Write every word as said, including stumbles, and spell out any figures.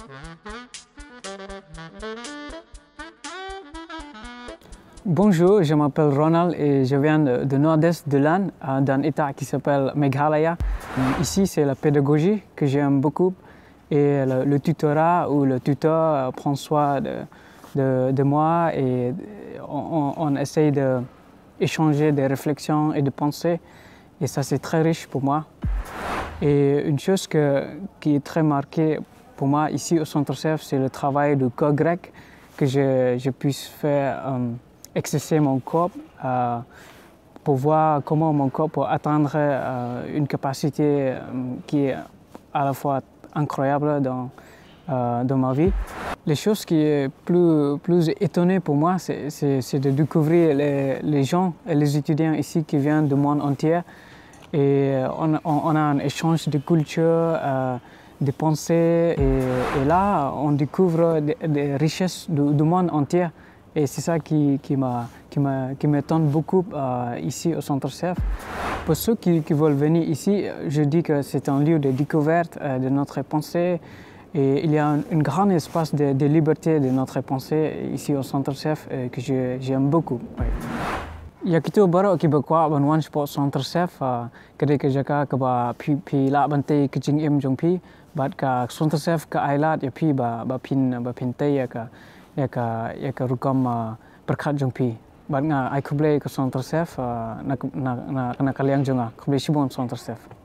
Bonjour, je m'appelle Ronald et je viens de, de nord-est de l'Inde, d'un état qui s'appelle Meghalaya. Ici, c'est la pédagogie que j'aime beaucoup et le, le tutorat où le tuteur prend soin de, de, de moi et on, on essaye d'échanger des réflexions et de penser et ça, c'est très riche pour moi. Et une chose que, qui est très marquée pour moi ici au Centre C E F, c'est le travail de code grec que je, je puisse faire um, exercer mon corps euh, pour voir comment mon corps peut atteindre euh, une capacité euh, qui est à la fois incroyable dans, euh, dans ma vie. Les choses qui est plus, plus étonnée pour moi, c'est de découvrir les, les gens et les étudiants ici qui viennent du monde entier. Et on, on, on a un échange de culture, euh, de pensées, et, et là, on découvre des, des richesses du, du monde entier. Et c'est ça qui, qui m'étonne beaucoup euh, ici au Centre C E F. Pour ceux qui, qui veulent venir ici, je dis que c'est un lieu de découverte euh, de notre pensée. Et il y a un, un grand espace de, de liberté de notre pensée ici au Centre C E F euh, que j'aime beaucoup. Oui. Ya kita baru ki bakwa ban wan sport Centre C E F kede ke jaka ke ba pi pi la bante ke jing im jong pi bat ka Centre C E F ka ailat ya pi ba ba pin ba pin te ya ka ya ka ya ka rukam perkhat jong pi bat nga ai kuble ke Centre C E F na na na kaliang jonga kuble sibon Centre C E F.